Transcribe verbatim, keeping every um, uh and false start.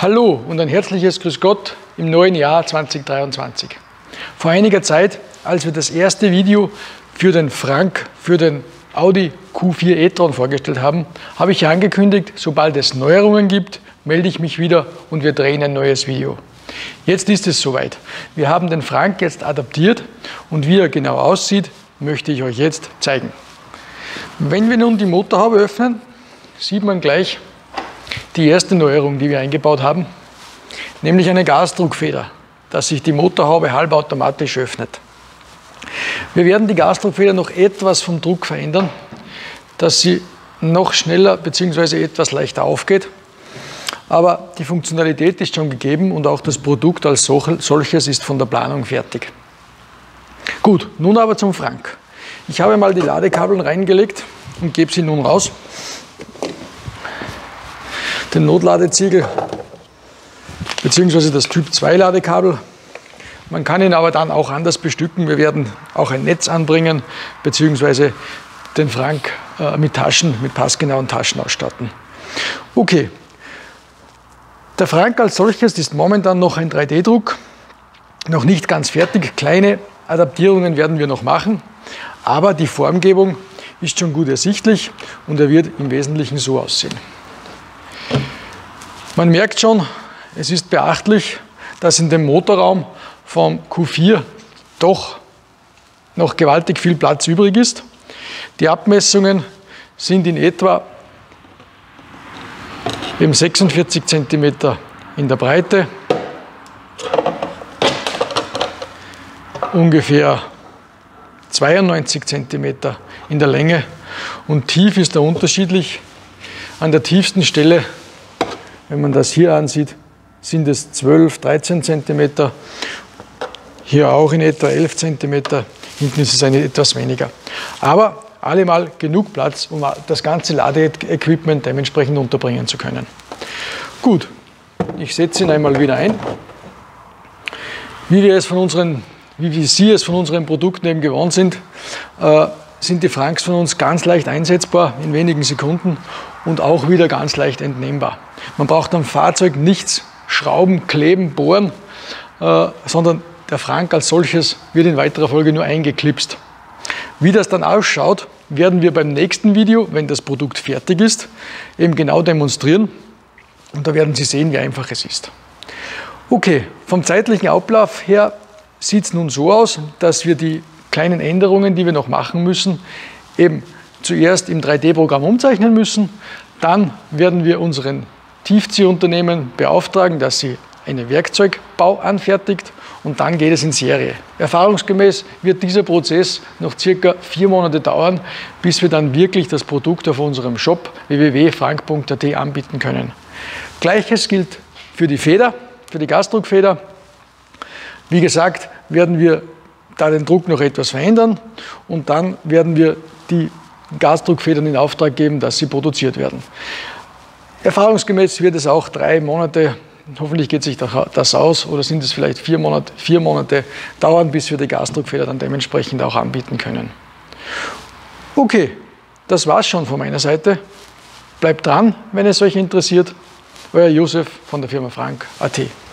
Hallo und ein herzliches Grüß Gott im neuen Jahr zweitausenddreiundzwanzig. Vor einiger Zeit, als wir das erste Video für den Frank, für den Audi Q vier e-tron vorgestellt haben, habe ich angekündigt, sobald es Neuerungen gibt, melde ich mich wieder und wir drehen ein neues Video. Jetzt ist es soweit. Wir haben den Frank jetzt adaptiert und wie er genau aussieht, möchte ich euch jetzt zeigen. Wenn wir nun die Motorhaube öffnen, sieht man gleich die erste Neuerung, die wir eingebaut haben, nämlich eine Gasdruckfeder, dass sich die Motorhaube halbautomatisch öffnet. Wir werden die Gasdruckfeder noch etwas vom Druck verändern, dass sie noch schneller bzw. etwas leichter aufgeht. Aber die Funktionalität ist schon gegeben und auch das Produkt als solches ist von der Planung fertig. Gut, nun aber zum Frank. Ich habe mal die Ladekabeln reingelegt und gebe sie nun raus. Den Notladeziegel bzw. das Typ zwei Ladekabel. Man kann ihn aber dann auch anders bestücken. Wir werden auch ein Netz anbringen bzw. den Frank äh, mit Taschen, mit passgenauen Taschen ausstatten. Okay, der Frank als solches ist momentan noch ein drei D Druck, noch nicht ganz fertig. Kleine Adaptierungen werden wir noch machen, aber die Formgebung ist schon gut ersichtlich und er wird im Wesentlichen so aussehen. Man merkt schon, es ist beachtlich, dass in dem Motorraum vom Q vier doch noch gewaltig viel Platz übrig ist. Die Abmessungen sind in etwa eben sechsundvierzig Zentimeter in der Breite, ungefähr zweiundneunzig Zentimeter in der Länge und tief ist er unterschiedlich. An der tiefsten Stelle, wenn man das hier ansieht, sind es zwölf, dreizehn Zentimeter, hier auch in etwa elf Zentimeter, hinten ist es eine etwas weniger. Aber allemal genug Platz, um das ganze Ladeequipment dementsprechend unterbringen zu können. Gut, ich setze ihn einmal wieder ein. Wie wir es von unseren, wie wir Sie es von unseren Produkten eben gewohnt sind, äh, sind die Franks von uns ganz leicht einsetzbar in wenigen Sekunden und auch wieder ganz leicht entnehmbar. Man braucht am Fahrzeug nichts schrauben, kleben, bohren, äh, sondern der Frank als solches wird in weiterer Folge nur eingeklipst. Wie das dann ausschaut, werden wir beim nächsten Video, wenn das Produkt fertig ist, eben genau demonstrieren. Und da werden Sie sehen, wie einfach es ist. Okay, vom zeitlichen Ablauf her sieht es nun so aus, dass wir die kleinen Änderungen, die wir noch machen müssen, eben zuerst im drei D Programm umzeichnen müssen. Dann werden wir unseren Tiefziehunternehmen beauftragen, dass sie einen Werkzeugbau anfertigt und dann geht es in Serie. Erfahrungsgemäß wird dieser Prozess noch circa vier Monate dauern, bis wir dann wirklich das Produkt auf unserem Shop w w w punkt frank punkt a t anbieten können. Gleiches gilt für die Feder, für die Gasdruckfeder. Wie gesagt, werden wir da den Druck noch etwas verändern und dann werden wir die Gasdruckfedern in Auftrag geben, dass sie produziert werden. Erfahrungsgemäß wird es auch drei Monate, hoffentlich geht sich das aus, oder sind es vielleicht vier Monate, vier Monate dauern, bis wir die Gasdruckfeder dann dementsprechend auch anbieten können. Okay, das war's schon von meiner Seite. Bleibt dran, wenn es euch interessiert. Euer Josef von der Firma Frank punkt a t.